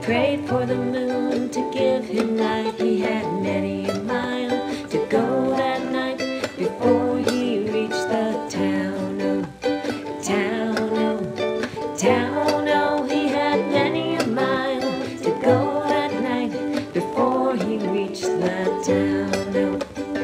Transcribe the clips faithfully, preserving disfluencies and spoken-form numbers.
prayed for the moon to give him light. He had many a mile to go that night before he reached the town. Oh, town, oh, town, oh. He had many a mile to go that night before he reached the town. Oh.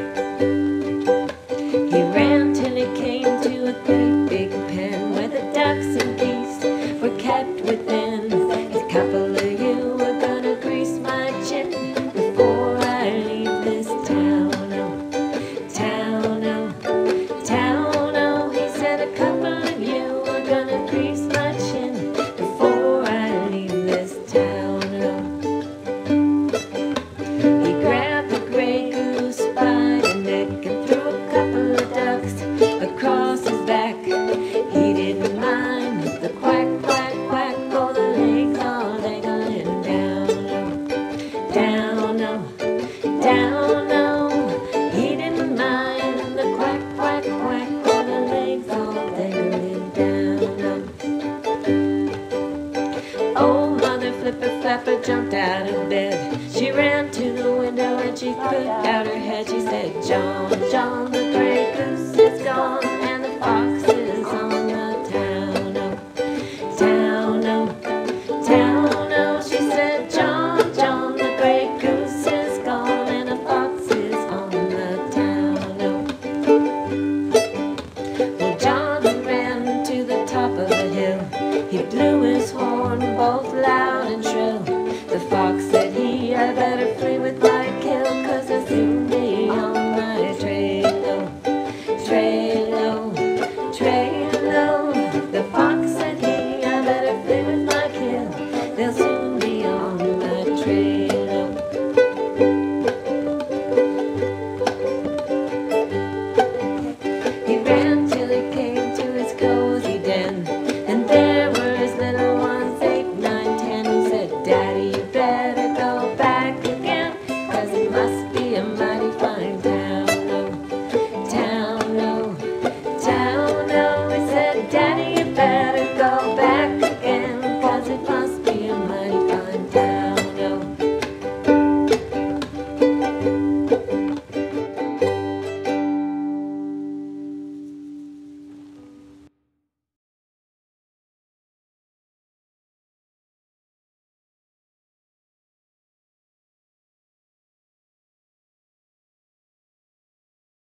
He ran till he came to a great big pen where the ducks and geese were kept within. A couple of you are gonna grease my chin before I leave this town. Oh, town, oh, town, oh. He said a couple of you are gonna grease my chin before I leave this town. Oh. He grabbed the gray goose by the neck and threw a couple of ducks across his back. He didn't mind the quack, quack, quack, or the legs all dangling down. Oh, down, oh, down, oh. He didn't mind the quack, quack, quack, or the legs all dangling down. Oh, old Mother Flipper Flapper jumped out of bed. She ran to the window and she put out her head. She said, John, John, the gray goose is gone and the fox